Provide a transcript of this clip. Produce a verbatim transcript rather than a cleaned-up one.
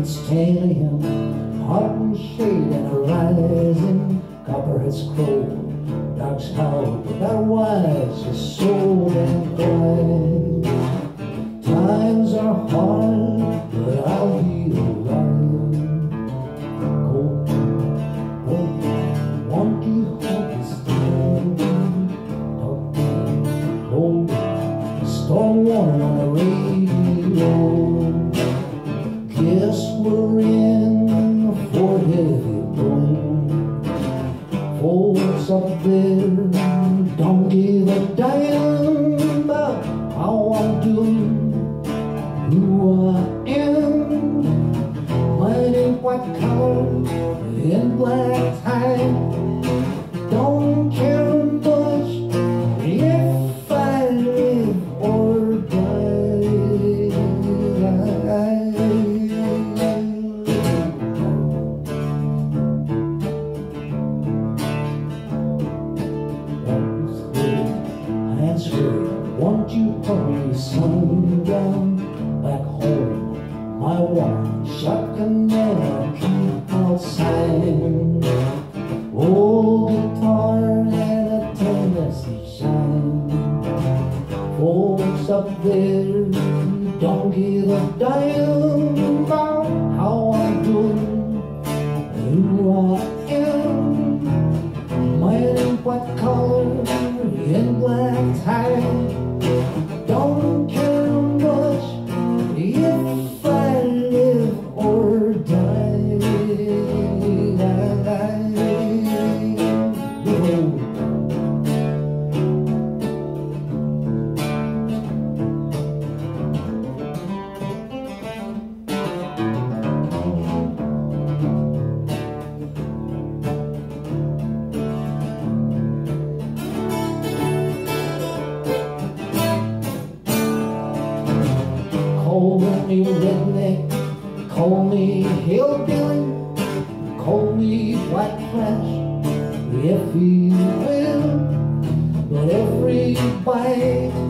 stand him, heart and shade and a rising copperhead scroll. Dogs howl without wives, his soul and quiet. Times are hard, but I'll be alright. Cold, cold, won't you hold me still? Talking cold, storm warning on the radio. Guess we're in for heavy blow. Folks up there don't give a damn about how I'm doing, who I am. Mine in white collar and black tie. Don't care much if I live or die. Won't you hurry sundown back home? My one shotgun and a keep outside. Old guitar and a Tennessee shine. Folks up there don't give a damn about how I'm doing, who I am. Man in white collar and black tie. Don't care much if I live or die. Call me redneck, call me hillbilly, call me white trash, if you will. But every bite